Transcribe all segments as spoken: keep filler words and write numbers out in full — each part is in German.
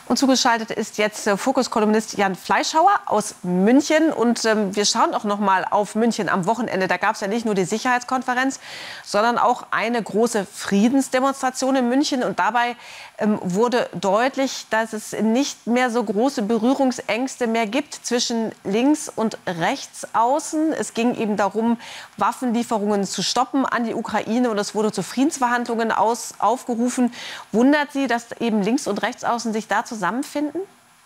Und zugeschaltet ist jetzt äh, Fokus-Kolumnist Jan Fleischhauer aus München. Und ähm, wir schauen auch noch mal auf München am Wochenende. Da gab es ja nicht nur die Sicherheitskonferenz, sondern auch eine große Friedensdemonstration in München. Und dabei ähm, wurde deutlich, dass es nicht mehr so große Berührungsängste mehr gibt zwischen links und rechts außen. Es ging eben darum, Waffenlieferungen zu stoppen an die Ukraine. Und es wurde zu Friedensverhandlungen aus, aufgerufen. Wundert Sie, dass eben links und rechts außen sich da zusammenfinden?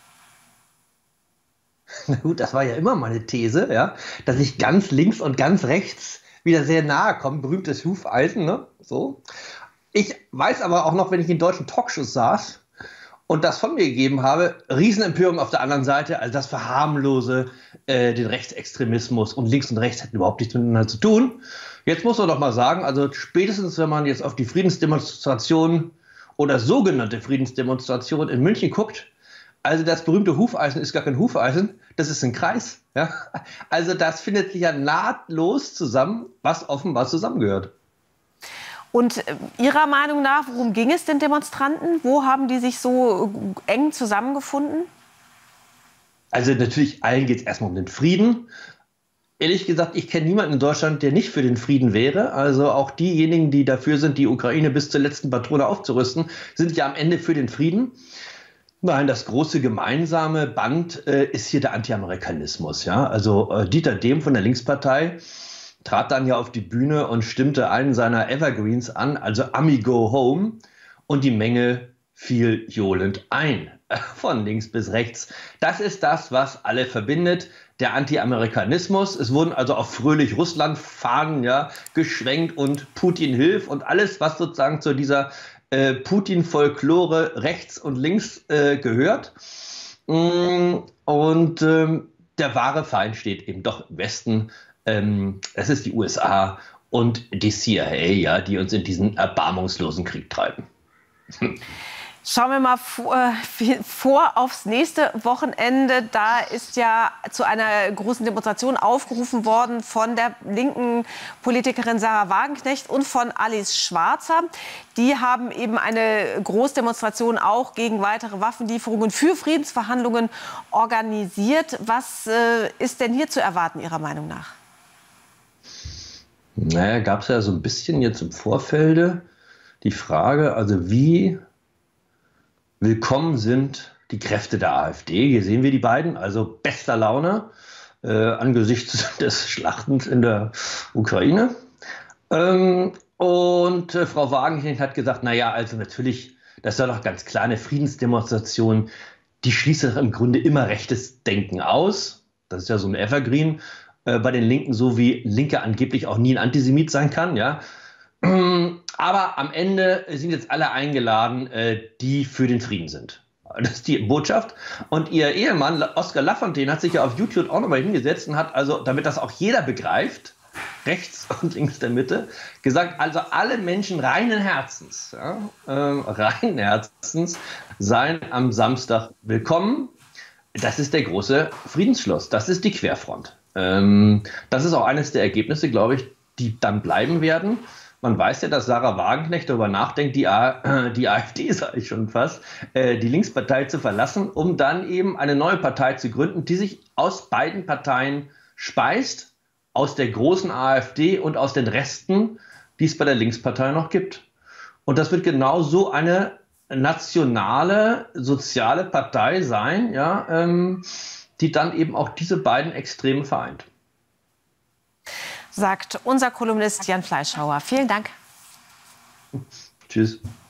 Na gut, das war ja immer meine These, ja, dass ich ganz links und ganz rechts wieder sehr nahe komme. Berühmtes Hufeisen, ne? So. Ich weiß aber auch noch, wenn ich in deutschen Talkshows saß und das von mir gegeben habe, Riesenempörung auf der anderen Seite, also das verharmlose äh, den Rechtsextremismus und links und rechts hätten überhaupt nichts miteinander zu tun. Jetzt muss man doch mal sagen, also spätestens, wenn man jetzt auf die Friedensdemonstrationen oder sogenannte Friedensdemonstration in München guckt, also das berühmte Hufeisen ist gar kein Hufeisen, das ist ein Kreis. Ja? Also das findet sich ja nahtlos zusammen, was offenbar zusammengehört. Und Ihrer Meinung nach, worum ging es den Demonstranten? Wo haben die sich so eng zusammengefunden? Also natürlich, allen geht es erstmal um den Frieden. Ehrlich gesagt, ich kenne niemanden in Deutschland, der nicht für den Frieden wäre. Also auch diejenigen, die dafür sind, die Ukraine bis zur letzten Patrone aufzurüsten, sind ja am Ende für den Frieden. Nein, das große gemeinsame Band äh, ist hier der Anti-Amerikanismus. Ja? Also äh, Dieter Dehm von der Linkspartei trat dann ja auf die Bühne und stimmte einen seiner Evergreens an, also Ami Go Home. Und die Menge fiel johlend ein, von links bis rechts. Das ist das, was alle verbindet. Der Anti-Amerikanismus. Es wurden also auch fröhlich Russland-Fahnen ja, geschwenkt und Putin hilft und alles, was sozusagen zu dieser äh, Putin-Folklore rechts und links äh, gehört. Und ähm, der wahre Feind steht eben doch im Westen. Ähm, es ist die U S A und die C I A, ja, die uns in diesen erbarmungslosen Krieg treiben. Schauen wir mal vor, vor aufs nächste Wochenende. Da ist ja zu einer großen Demonstration aufgerufen worden von der linken Politikerin Sahra Wagenknecht und von Alice Schwarzer. Die haben eben eine Großdemonstration auch gegen weitere Waffenlieferungen für Friedensverhandlungen organisiert. Was äh, ist denn hier zu erwarten, Ihrer Meinung nach? Naja, gab es ja so ein bisschen jetzt im Vorfelde die Frage, also wie willkommen sind die Kräfte der AfD. Hier sehen wir die beiden, also bester Laune äh, angesichts des Schlachtens in der Ukraine. Ähm, und äh, Frau Wagenknecht hat gesagt, naja, also natürlich, das soll doch ganz klar eine Friedensdemonstration, die schließt doch im Grunde immer rechtes Denken aus. Das ist ja so ein Evergreen äh, bei den Linken, so wie Linke angeblich auch nie ein Antisemit sein kann, ja. Aber am Ende sind jetzt alle eingeladen, die für den Frieden sind. Das ist die Botschaft. Und ihr Ehemann Oskar Lafontaine hat sich ja auf YouTube auch nochmal hingesetzt und hat also, damit das auch jeder begreift, rechts und links der Mitte, gesagt, also alle Menschen reinen Herzens, ja, äh, reinen Herzens seien am Samstag willkommen. Das ist der große Friedensschluss. Das ist die Querfront. Ähm, das ist auch eines der Ergebnisse, glaube ich, die dann bleiben werden. Man weiß ja, dass Sahra Wagenknecht darüber nachdenkt, die, A die AfD, sage ich schon fast, äh, die Linkspartei zu verlassen, um dann eben eine neue Partei zu gründen, die sich aus beiden Parteien speist, aus der großen AfD und aus den Resten, die es bei der Linkspartei noch gibt. Und das wird genau so eine nationale, soziale Partei sein, ja, ähm, die dann eben auch diese beiden Extreme vereint. Sagt unser Kolumnist Jan Fleischhauer. Vielen Dank. Tschüss.